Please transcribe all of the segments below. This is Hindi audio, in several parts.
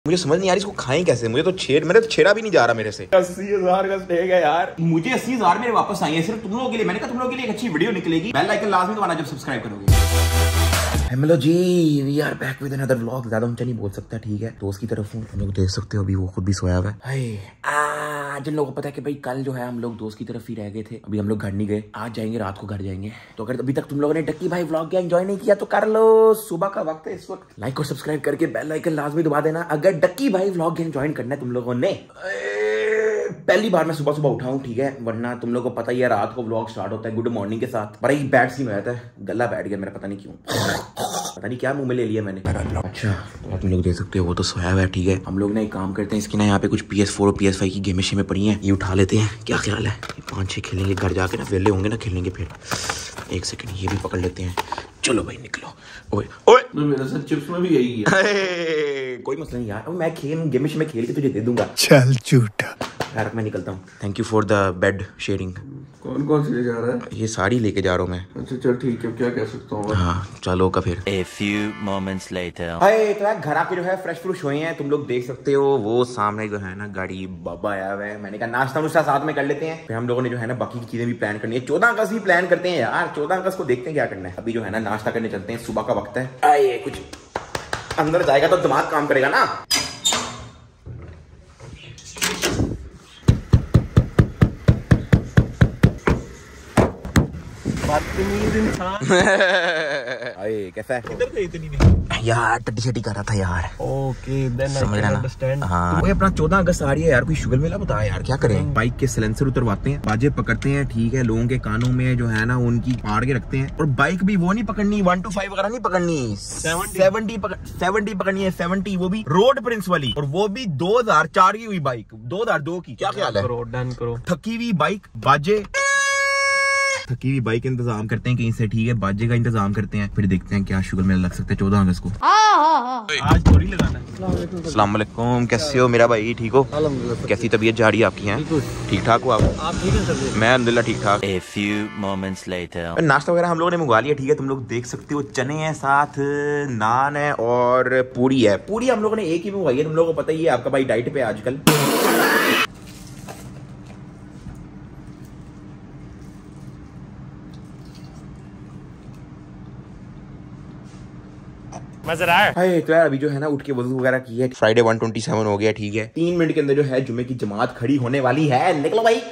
मुझे समझ नहीं आ रही इसको खाएं कैसे। मुझे तो मेरे तो छेड़ा भी नहीं जा रहा मेरे से। 80,000 का स्टेक है यार। मुझे 80,000 मेरे वापस आई है सिर्फ तुम लोगों के लिए। मैंने कहा तुम लोगों के लिए एक अच्छी वीडियो निकलेगी। बेल आइकन लाजमी दबाना जब सब्सक्राइब करोगे। Hello ji, we are back with another vlog. ज्यादा ऊंचा नहीं बोल सकता, ठीक है। दोस्त की तरफ हूँ, तुम लोग देख सकते हो अभी वो खुद भी सोया हुआ है। जिन लोगों को पता है कि भाई कल जो है हम लोग दोस्त की तरफ ही रह गए थे, अभी हम लोग घर नहीं गए, आज जाएंगे, रात को घर जाएंगे। तो अगर अभी तक तुम लोगों ने डक्की भाई व्लॉग का एंजॉय नहीं किया तो कर लो, सुबह का वक्त है इस वक्त। लाइक और सब्सक्राइब करके बेल आइकन लाजमी दबा देना अगर डक्की भाई व्लॉग गेम ज्वाइन करना है तुम लोगों ने। पहली बार मैं सुबह सुबह उठा हूँ, ठीक है, वरना तुम लोगों को पता ही है रात को व्लॉग स्टार्ट होता है गुड मॉर्निंग के साथ। बड़ा ही बैड सीन हो जाता है, गला बैठ गया मेरा, पता नहीं क्यों, पता नहीं क्या मुंह में ले लिया मैंने। अच्छा तो तुम लोग देख सकते हो वो तो सोया हुआ है, ठीक है। हम लोग ना एक काम करते हैं, इसकी ना यहाँ पे कुछ PS4 और PS5 की गेमें शेमें पड़ी हैं, ये उठा लेते हैं। क्या ख्याल है, 5-6 खेलेंगे घर जाके ना, वेले होंगे ना खेलेंगे। फिर एक सेकंड ये भी पकड़ लेते हैं। चलो भाई निकलो। ओए ओए मेरे साथ चिप्स में भी यही है। कोई मसला नहीं यार, मैं गेम में खेल के तुझे दे दूंगा। चल झूठा यार मैं निकलता हूँ। Thank you for the bed sharing. कौन कौन से ले जा रहा है? ये साड़ी लेके जा रहा हूँ मैं। अच्छा चल ठीक है, क्या कह सकता हूँ। हाँ चलो का फिर। A few moments later. हाय तो यार घर आके जो है फ्रेश फ्रूश हुए हैं, तुम लोग देख सकते हो वो सामने जो है ना गाड़ी बाबा आया हुआ है। मैंने कहा नाश्ता नुश्ता साथ में कर लेते हैं, फिर हम लोगों ने जो है ना बाकी की चीजें भी प्लान करनी है। 14 अगस्त भी प्लान करते हैं यार, 14 अगस्त को देखते हैं क्या करना है। अभी जो है ना नाश्ता करने चलते हैं, सुबह का वक्त है। आइए कुछ अंदर जाएगा तो दिमाग काम करेगा ना। कैसा है? किधर गई इतनी नहीं यार टट्टी शट्टी कर रहा था यार। ओके देन आई समझ कैन रहा अंडरस्टैंड। हाँ वो अपना 14 अगस्त आ रही है यार, कोई शुगर मेला बता यार क्या करें। बाइक के सिलेंसर उतरवाते हैं, बाजे पकड़ते हैं, ठीक है, लोगों के कानों में जो है ना उनकी फाड़ के रखते हैं। और बाइक भी वो नहीं पकड़नी 1 to 5 वगैरह नहीं पकड़नी, 70 पकड़नी है, 70, वो भी रोड प्रिंस वाली, और वो भी 2004 की हुई बाइक, 2002 की। क्या ख्याल है? डन करो। थकी हुई बाइक, बाजे थकी हुई बाइक इंतजाम करते हैं कहीं से, ठीक है, बाजे का इंतजाम करते हैं, फिर देखते हैं क्या शुगर मेला लग सकता है 14 अगस्त को। आज थोड़ी लगाना है। अस्सलाम वालेकुम, कैसे हो मेरा भाई, ठीक हो? कैसी तबीयत जा रही है आपकी? हैं ठीक ठाक हो आप? ठीक है सर? मैं अल्हम्दुलिल्लाह ठीक ठाक। A few moments later. नाश्ता वगैरह हम लोगों ने मंगवा लिया, ठीक है, तुम लोग देख सकते हो चने हैं, साथ नान है और पूरी है। पूरी हम लोगों ने एक ही मंगवाई है, तुम लोगों को पता ही है, आपका भाई डाइट पे है आजकल। हाय तो यार अभी जो है ना उठ के वजू वगैरह की है, फ्राइडे 127 हो गया, ठीक है। 3 मिनट के अंदर जो है जुम्मे की जमात खड़ी होने वाली है। निकलो भाई।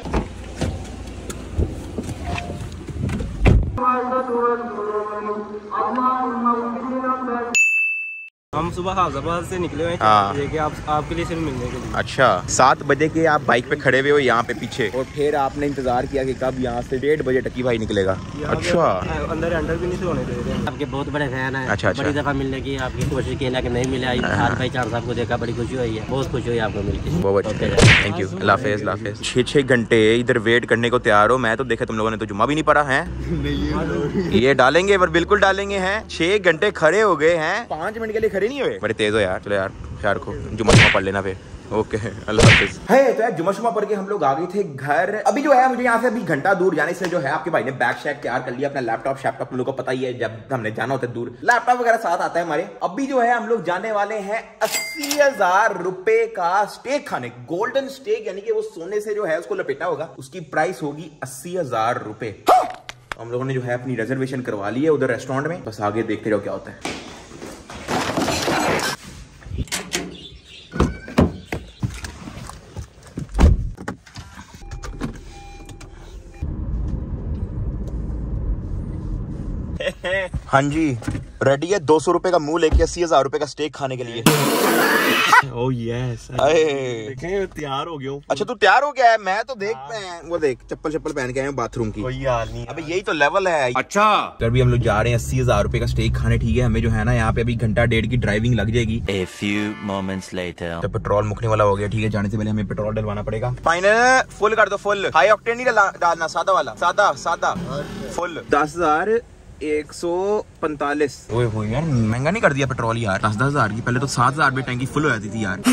हम सुबह हाजाबाद से निकले हुए हाँ। आपके लिए सिर्फ मिलने के लिए। अच्छा 7 बजे के आप बाइक पे खड़े हुए हो यहाँ पे पीछे, और फिर आपने इंतजार किया कि कब यहाँ से 1:30 बजे टक्की भाई निकलेगा। अच्छा अंदर भी नहीं होने दे रहे। आपके बहुत बड़े फैन है। अच्छा बड़ी दफा मिलने की आपकी कोशिश की, लेकिन नहीं मिले। आज भाई चांद साहब को देखा, बड़ी खुशी हुई है, बहुत खुशी हुई आपको मिलकर। बहुत अच्छा, थैंक यू, अल्लाह हाफिज़, अल्लाह हाफिज़। 6 घंटे इधर वेट करने को तैयार हो, मैं तो देखा तुम लोगों ने तो जुम्मा भी नहीं पढ़ा है। ये डालेंगे पर बिल्कुल डालेंगे हैं। 6 घंटे खड़े हो गए हैं, 5 मिनट के लिए खड़े नहीं हुए। बड़े तेज हो यार। चलो यार शार को जुम्मा पढ़ लेना फिर। ओके अल्लाह हाफिज़। है तो यार जुम्मा शुमा पढ़ के हम लोग आ गए थे घर। अभी जो है मुझे यहाँ से अभी घंटा दूर जाने से जो है आपके भाई ने बैग शैग तैयार कर लिया, अपना लैपटॉप शैपटॉप, लोगों को पता ही है जब हमने जाना होता है दूर लैपटॉप वगैरह साथ आता है हमारे। अभी जो है हम लोग जाने वाले हैं 80,000 रुपए का स्टेक खाने, गोल्डन स्टेक, यानी कि वो सोने से जो है उसको लपेटा होगा, उसकी प्राइस होगी 80,000 रुपए। हम लोगों ने जो है अपनी रिजर्वेशन करवा ली है उधर रेस्टोरेंट में, बस आगे देखते रहो क्या होता है। हाँ जी रेडी है, 200 रुपए का मुंह लेके 80,000 रुपए का स्टेक खाने के लिए। ओह यस, देखें तैयार हो गया। अच्छा तू तैयार हो गया है? मैं तो देख वो देख चप्पल पहन के आए बाथरूम की। कोई हाल नहीं, अबे यही तो लेवल है। अच्छा तो अभी हम लोग जा रहे हैं 80,000 रुपए का स्टेक खाने, ठीक है। हमें जो है ना यहाँ पे अभी 1-1.5 घंटे की ड्राइविंग लग जाएगी। A few moments later. तो पेट्रोल मुकने वाला हो गया, ठीक है, जाने से पहले हमें पेट्रोल डलवाना पड़ेगा। फाइनल फुल कर दो, फुल, हाई ऑक्टेन नहीं डालना, सादा वाला, सादा फुल। 10,145। ओए हो यार महंगा नहीं कर दिया पेट्रोल यार, 10,000 की, पहले तो 7,000 में टैंकी फुल हो जाती थी यार।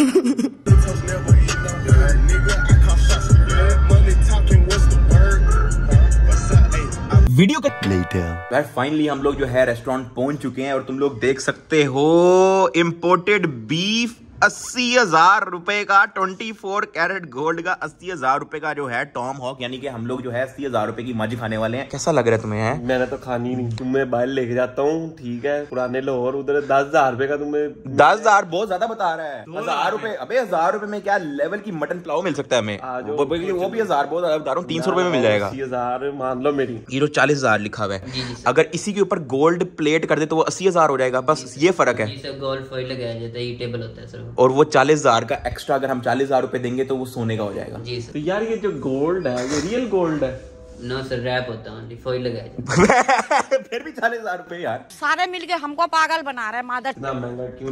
वीडियो का यार फाइनली हम लोग जो है रेस्टोरेंट पहुंच चुके हैं, और तुम लोग देख सकते हो इम्पोर्टेड बीफ 80,000 रुपए का 24 कैरेट गोल्ड का 80,000 रुपए का जो है टॉम हॉक, यानी कि हम लोग जो है 80,000 रुपए की मज खाने वाले हैं। कैसा लग रहा है तुम्हें? है मैंने तो खानी नहीं, तुम्हें बाहर लेके जाता हूँ, ठीक है, पुराने लाहौर, उधर 10,000 रुपए का तुम्हें। 10,000 बहुत ज्यादा बता रहा है। 1,000 रुपए, अबे 1,000 रुपए में क्या लेवल की मटन पुलाव मिल सकता है हमें? वो भी 1,000 बहुत ज्यादा बता रहा हूँ, 300 रुपए में मिल जाएगा। 80,000 मान लो मेरी, ये जो 40,000 लिखा हुआ है, अगर इसी के ऊपर गोल्ड प्लेट कर दे तो वो 80,000 हो जाएगा। बस ये फर्क है। गोल्ड फॉइल लगाया जाता है, ईटेबल होता है सर। और वो 40,000 का एक्स्ट्रा अगर हम 40,000 रुपए देंगे तो वो सोने का हो जाएगा। जी सर। तो यार ये जो गोल्ड है ये रियल गोल्ड है? नो सर, रैप होता है, फॉइल लगाया जाता है। फिर भी 40,000 रुपए यार। सारे मिलके हमको पागल बना रहे हैं मादर। इतना महंगा क्यों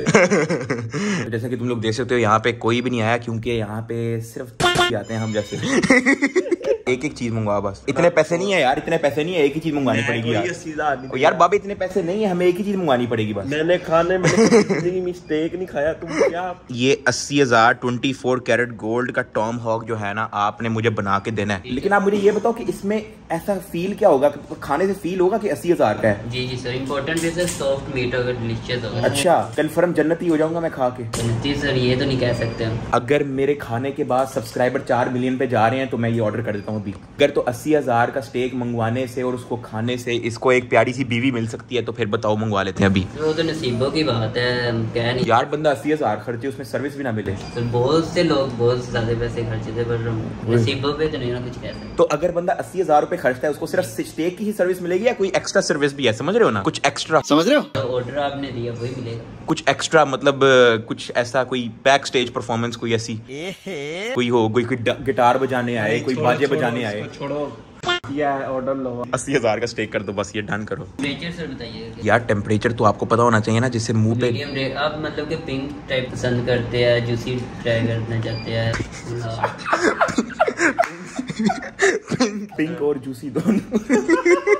लूटते? जैसे कि तुम लोग देख सकते हो यहाँ पे कोई भी नहीं आया, क्योंकि यहाँ पे सिर्फ आते हैं हम जैसे। एक एक चीज मंगवा बस। इतने पैसे नहीं है यार, इतने पैसे नहीं है, एक ही चीज मंगवानी पड़ेगी यार। यार बाबा इतने पैसे नहीं है, हमें एक ही चीज मंगवानी पड़ेगी बस। मैंने खाने में मिस्टेक नहीं खाया, तुम क्या? ये 80,000 24 कैरेट गोल्ड का टॉम हॉक जो है ना, आपने मुझे बना के देना है। लेकिन आप मुझे ये बताओ कि इसमें ऐसा फील क्या होगा, खाने से फील होगा कि 80,000 का है? जी जी सर, इम्पोर्टेंट है सर, सॉफ्ट मीट होगा, डिलीशियस होगा। अच्छा, कंफर्म जन्नती हो जाऊंगा मैं खा के? जी सर, ये तो नहीं कह सकते हम। अगर मेरे खाने के बाद सब्सक्राइबर 4 मिलियन पे जा रहे हैं तो मैं ये ऑर्डर कर देता हूँ अभी। अगर तो 80,000 का स्टेक मंगवाने से और उसको खाने से इसको एक प्यारी सी बीवी मिल सकती है, तो फिर बताओ मंगवा लेते हैं अभी। वो तो नसीबों की बात है, हम कह नहीं। यार बंदा 80,000 खर्चे, उसमें सर्विस भी ना मिले। सर बहुत से लोग बहुत ज्यादा पैसे खर्चे थे, पर नसीबों पे तो नहीं ना कुछ कह सकते। तो अगर बंदा 80,000 रुपए खर्चता है, उसको सिर्फ स्टेक की ही सर्विस मिलेगी या कोई एक्स्ट्रा सर्विस भी है? समझ रहे हो ना, कुछ एक्स्ट्रा। समझ रहे हो? तो ऑर्डर आपने दिया वही मिलेगा। कुछ एक्स्ट्रा मतलब कुछ ऐसा, कोई बैक स्टेज परफॉर्मेंस कोई ऐसी कोई हो, कोई गिटार बजाने आए, कोई बाजे बजाने आए। छोड़ो या ऑर्डर लो। 80,000 का स्टेक कर दो बस, ये डन करो। टेम्परेचर सर बताइए यार टेम्परेचर तो आपको पता होना चाहिए ना, जिससे मुंह पे। Medium rare. आप मतलब कि पिंक टाइप पसंद करते हैं, जूसी ट्राई करना चाहते हैं? पिंक और जूसी दोनों।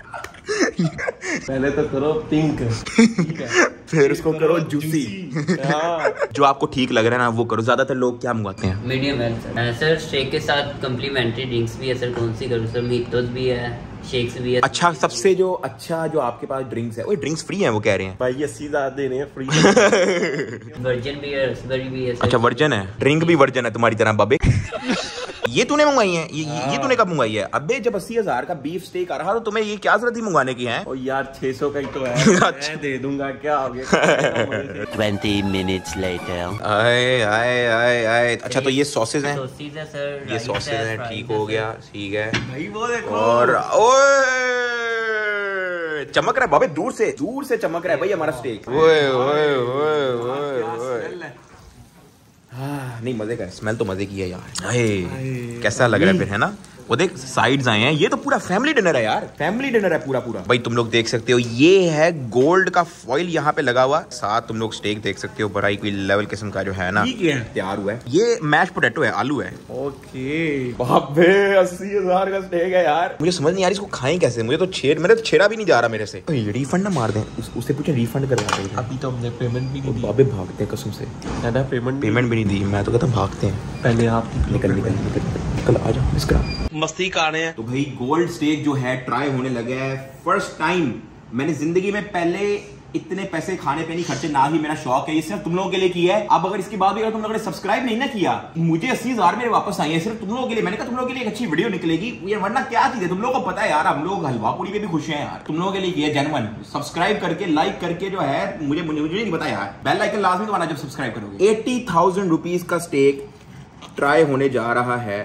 पहले तो करो पिंक, ठीक है, फिर उसको करो जूसी। हाँ। जो आपको ठीक लग रहा है ना वो करो। ज्यादातर लोग क्या मंगवाते हैं? Medium well sir. Sir shake के साथ कम्प्लीमेंट्री ड्रिंक्स भी है सर, कौन सी करूँ सर? मीटोस भी है, शेक्स भी है। अच्छा, सबसे जो अच्छा जो आपके पास ड्रिंक्स है, वो ड्रिंक्स फ्री हैं वो कह रहे हैं भाई, 80,000 दे रहे हैं फ्री। वर्जन भी है, रसबेरी भी है सर। अच्छा वर्जन है, ड्रिंक भी वर्जन है तुम्हारी तरह बाबे। ये तूने मंगवाई है? ये तूने कब मंगवाई है? अबे जब 80,000 का बीफ स्टेक आ रहा तो तुम्हें ये क्या जरूरत थी मंगवाने की है? और यार 600 का ही तो है। अच्छा। मैं दे दूंगा, क्या हो गया? 20 minutes later. आए आए आए आए। अच्छा तो ये सॉसेज हैं? सॉसेज है सर, ये सॉसेज हैं, ठीक हो गया, ठीक है। भाई वो देखो, और ओए चमक रहा है बाबे, दूर से चमक रहा है भाई हमारा स्टेक। ओए ओए ओए ओए। हाँ, नहीं मजे का स्मेल तो मजे की है यार। कैसा लग रहा है फिर, है ना? वो देख साइड्स आए हैं, ये तो पूरा फैमिली डिनर है यार, फैमिली डिनर है पूरा पूरा। भाई तुम लोग देख सकते हो, ये है गोल्ड का फॉइल यहाँ पे लगा हुआ, साथ तुम लोग स्टेक देख सकते हो, बड़ा ही कोई लेवल किस्म का जो है ना तैयार हुआ है। ये मैश पोटैटो है, आलू है। ओके, बाबे 80,000 का स्टेक है यार। मुझे समझ नहीं आ रही इसको खाएं कैसे, मुझे तो मेरे तो छेड़ा भी नहीं जा रहा मेरे से। रिफंड ना मार दें, उससे पूछे रिफंड करवा दें। अभी तो हमने पेमेंट भी नहीं दी। बाबे भागते हैं कसम से, दादा पेमेंट भी नहीं दी। मैं तो कहता भागते हैं। पहले आप निकल आ जाओ, इसका मस्ती कर रहे हैं। तो भाई गोल्ड स्टेक जो है ट्राई होने लगा है। फर्स्ट टाइम मैंने जिंदगी में पहले इतने पैसे खाने पे नहीं खर्चे, ना ही मेरा शौक है, ये सिर्फ तुम लोगों के लिए किया है। अब अगर इसके बाद भी अगर तुम लोगों ने सब्सक्राइब नहीं ना किया, मुझे 80,000 मेरे वापस आई है सिर्फ तुम लोगों के लिए। मैंने कहा तुम लोगों के लिए एक अच्छी वीडियो निकलेगी, ये वरना क्या चीज है, तुम लोगों को पता है यार, हम लोग हलवा पूरी पे भी खुश हैं यार। तुम लोगों के लिए किया जेन्युइन। सब्सक्राइब करके लाइक करके जो है, मुझे नहीं पता यार, बेल आइकन लाजमी दबाना जब सब्सक्राइब करोगे। 80,000 रुपीज का स्टेक ट्राई होने जा रहा है।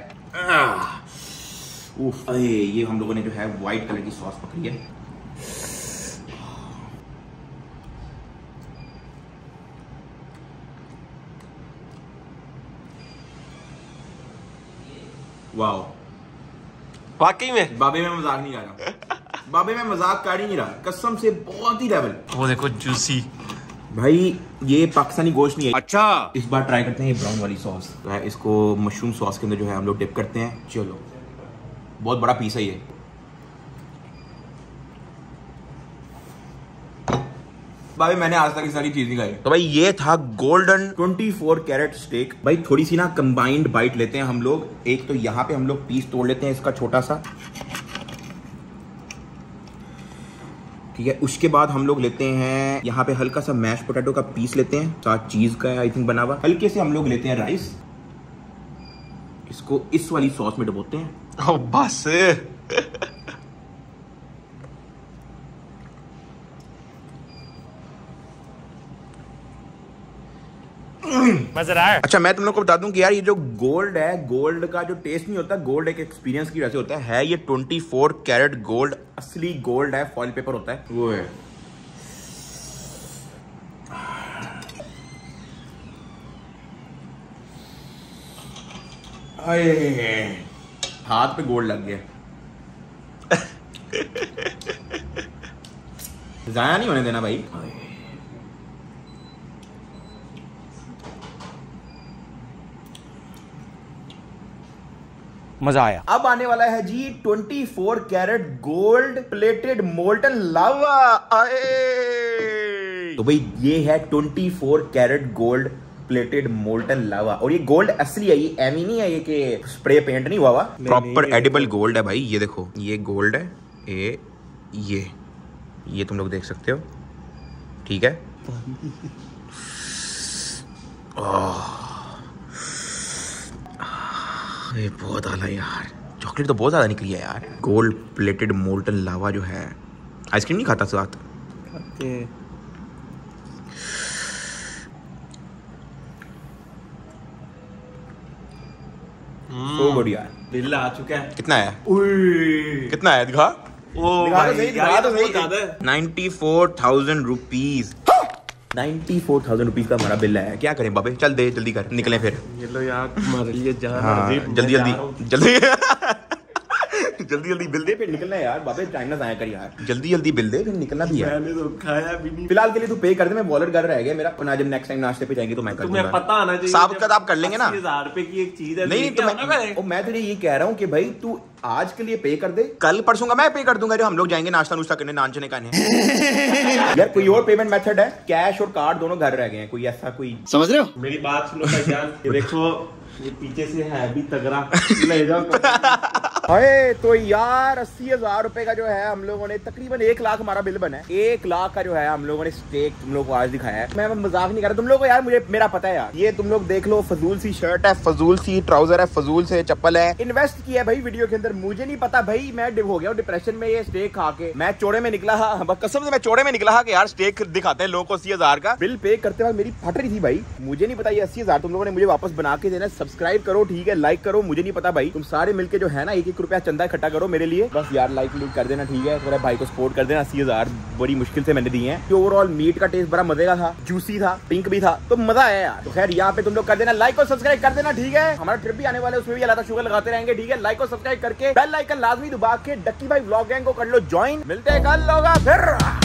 उफ, ये हम लोगों ने जो है व्हाइट कलर की सॉस पकड़ी है। वाओ, वाकई में बाबे में मजाक नहीं आ रहा, बाबे में मजाक कर ही नहीं रहा, कसम से बहुत ही लेवल। वो देखो जूसी। भाई ये पाकिस्तानी गोश्त नहीं है। अच्छा, इस बार ट्राई करते हैं ये ब्राउन वाली सॉस। इसको मशरूम सॉस के अंदर जो है हम लोग डिप करते हैं। चलो, बहुत बड़ा पीस है ये। भाई मैंने आज तक सारी चीज नहीं खाई। तो भाई ये था गोल्डन 24 कैरेट स्टेक। भाई थोड़ी सी ना कंबाइंड बाइट लेते हैं हम लोग। एक तो यहाँ पे हम लोग पीस तोड़ लेते हैं इसका छोटा सा, ठीक है। उसके बाद हम लोग लेते हैं यहाँ पे हल्का सा मैश पोटैटो का पीस लेते हैं, साथ चीज का आई थिंक बना हुआ। हल्के से हम लोग लेते हैं राइस, इसको इस वाली सॉस में डुबोते हैं। बस मजा आ रहा है। अच्छा मैं तुम लोग को बता दूं कि यार ये जो गोल्ड है, गोल्ड का जो टेस्ट नहीं होता, गोल्ड एक एक्सपीरियंस की वजह से होता है। ये 24 कैरेट गोल्ड, असली गोल्ड है, फॉइल पेपर होता है वो है। हाथ पे गोल्ड लग गया। जाया नहीं होने देना भाई। मजा आया। अब आने वाला है जी 24 carat gold plated molten lava. तो भाई ये है 24 carat gold plated molten lava, और ये गोल्ड असली है, ये एमी नहीं है, ये कि स्प्रे पेंट नहीं हुआ हुआ, प्रॉपर एडिबल गोल्ड है भाई। ये देखो ये गोल्ड है, ये तुम लोग देख सकते हो, ठीक है। ये बहुत आला यार, चॉकलेट तो बहुत ज्यादा निकली है यार। गोल्ड प्लेटेड मोल्टन लावा जो है, आइसक्रीम नहीं खाता साथ तो बढ़िया। बिल आ चुका है। कितना है? कितना है? दिखा ओ दिखा तो सही। 94,000 रुपीज। 94,000 रुपीज का हमारा बिल है। क्या करें बाबे, चल दे जल्दी कर, निकले फिर। ये लो यार तुम्हारे लिए जहाँ हाँ, जल्दी जल्दी बिल दे फिर निकलना है यार बाबे, टाइम ना जाया कर यार, जल्दी बिल दे फिर निकलना भी है। मैंने तो खाया भी नहीं। फिलहाल के लिए तू पे कर दे, मैं वॉलेट घर रह गया मेरा, और जब नेक्स्ट टाइम नाश्ते पे जाएंगे तो मैं कर दूंगा। तुम्हें पता आना चाहिए, साबित किताब कर लेंगे ना। 80,000 रुपए की एक चीज है। नहीं तो मैं तुझे ये कह रहा हूँ कि भाई तू आज के लिए पे कर दे, कल परसों का मैं पे कर दूंगा, जो हम लोग जाएंगे नाश्ता नुश्ता करने, नाचने का नहीं। यार कोई और पेमेंट मेथड है? कैश और कार्ड दोनों घर रह गए हैं, कोई ऐसा कोई समझ रहे हो? मेरी बात सुनो भाईजान, ये देखो ये पीछे से है भी तगड़ा, ले जाओ। अरे तो यार 80,000 रुपए का जो है हम लोगों ने, तकरीबन 1 लाख हमारा बिल बना है। 1 लाख का जो है हम लोगों ने स्टेक तुम लोग को आज दिखाया है। मैं मजाक नहीं कर रहा तुम लोग को यार, मुझे मेरा पता है यार। ये तुम लोग देख लो, फजूल सी शर्ट है, फजूल सी ट्राउजर है, फजूल से चप्पल है, इन्वेस्ट किया है भाई वीडियो के अंदर। मुझे नहीं पता भाई, मैं डिप हो गया डिप्रेशन में ये स्टेक खा के। मैं चौड़े में निकला, कसम से मैं चौड़े में निकला कि यार स्टेक दिखाते हैं लोगों को 80,000 का। बिल पे करते वक्त मेरी फट रही थी भाई। मुझे नहीं पता ये 80,000 तुम लोगों ने मुझे वापस बना के देना। सब्सक्राइब करो, ठीक है, लाइक करो, मुझे नहीं पता भाई, तुम सारे मिलके जो है ना 1-1 रुपया चंदा इकट्ठा करो मेरे लिए बस यार। लाइक कर देना, ठीक है, थोड़ा भाई को सपोर्ट कर देना। 80,000 बड़ी मुश्किल से मैंने दिए हैं। ओवरऑल मीट का टेस्ट बड़ा मजे का था, जूसी था, पिंक भी था, तो मजा आया यार। तो खैर यहाँ पे तुम लोग कर देना लाइक और सब्सक्राइब कर देना, ठीक है। हमारा ट्रिप भी आने वाला है, उसमें भी अल्लाह शुगर लगाते रहेंगे, ठीक है। लाइक और सब्सक्राइब करके बेल आइकन लाजमी दबा के डक्की भाई व्लॉग गैंग को कर लो ज्वाइन। मिलते हैं कल लोग फिर।